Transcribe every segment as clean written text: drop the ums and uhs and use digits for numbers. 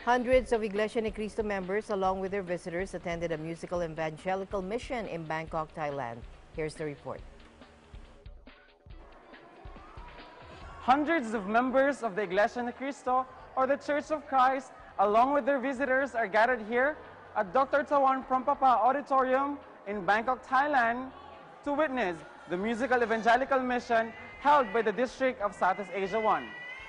Hundreds of Iglesia Ni Cristo members, along with their visitors, attended a musical evangelical mission in Bangkok, Thailand. Here's the report. Hundreds of members of the Iglesia Ni Cristo, or the Church of Christ, along with their visitors, are gathered here at Dr. Tawan Prompapa Auditorium in Bangkok, Thailand, to witness the musical evangelical mission held by the District of Southeast Asia 1.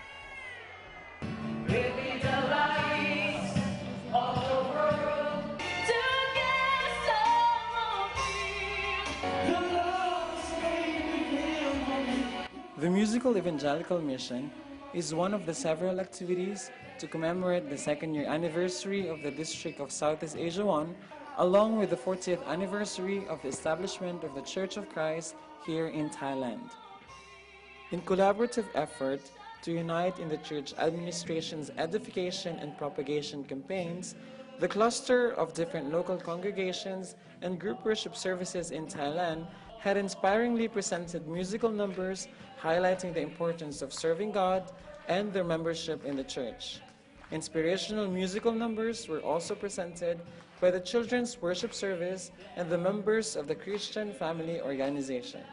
The musical evangelical mission is one of the several activities to commemorate the second-year anniversary of the District of Southeast Asia 1, along with the 40th anniversary of the establishment of the Church of Christ here in Thailand. In collaborative effort to unite in the church administration's edification and propagation campaigns, the cluster of different local congregations and group worship services in Thailand had inspiringly presented musical numbers highlighting the importance of serving God and their membership in the church. Inspirational musical numbers were also presented by the Children's Worship Service and the members of the Christian Family Organization.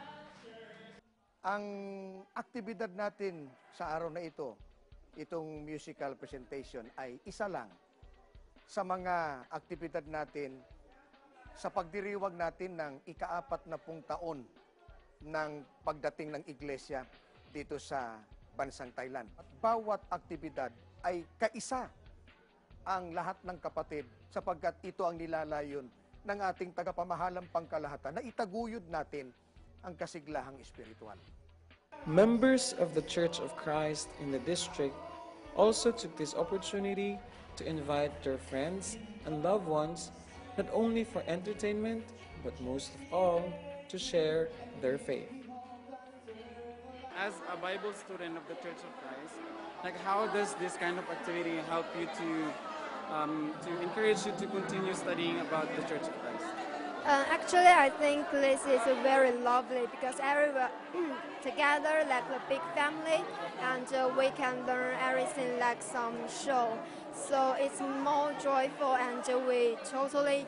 Ang aktibidad natin sa araw na ito, itong musical presentation, ay isa lang sa mga aktibidad natin sa pagdiriwag natin ng ika-40 taon ng pagdating ng iglesia dito sa bansang Thailand. At bawat aktibidad ay kaisa ang lahat ng kapatid sapagkat ito ang nilalayon ng ating tagapamahalang pangkalahatan na itaguyod natin ang kasiglahang espiritual. Members of the Church of Christ in the district also took this opportunity to invite their friends and loved ones not only for entertainment, but most of all, to share their faith. As a Bible student of the Church of Christ, how does this kind of activity help you to encourage you to continue studying about the Church of Christ? Actually, I think this is very lovely because everyone together like a big family, and we can learn everything like some show. So it's more joyful, and we totally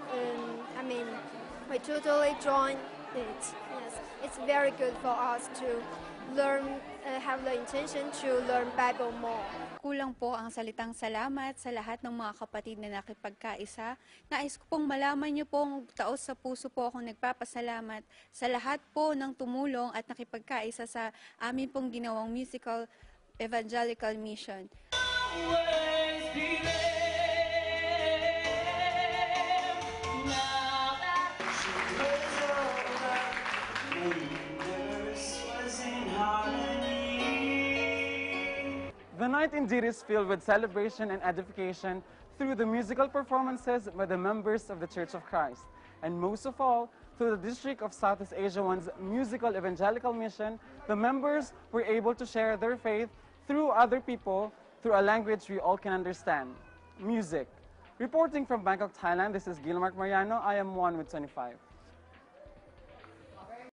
join it. Yes, it's very good for us to learn, have the intention to learn Bible more. Kulang po ang salitang salamat sa lahat ng mga kapatid na nakipagkaisa. Nais ko pong malaman niyo pong taos sa puso po akong nagpapasalamat sa lahat po ng tumulong at nakipagkaisa sa amin pong ginawang musical evangelical mission. The night indeed is filled with celebration and edification through the musical performances by the members of the Church of Christ, and most of all, through the District of Southeast Asia 1's musical evangelical mission. The members were able to share their faith through other people, through a language we all can understand, music. Reporting from Bangkok, Thailand, this is Gilmark Mariano. I am 1 with 25.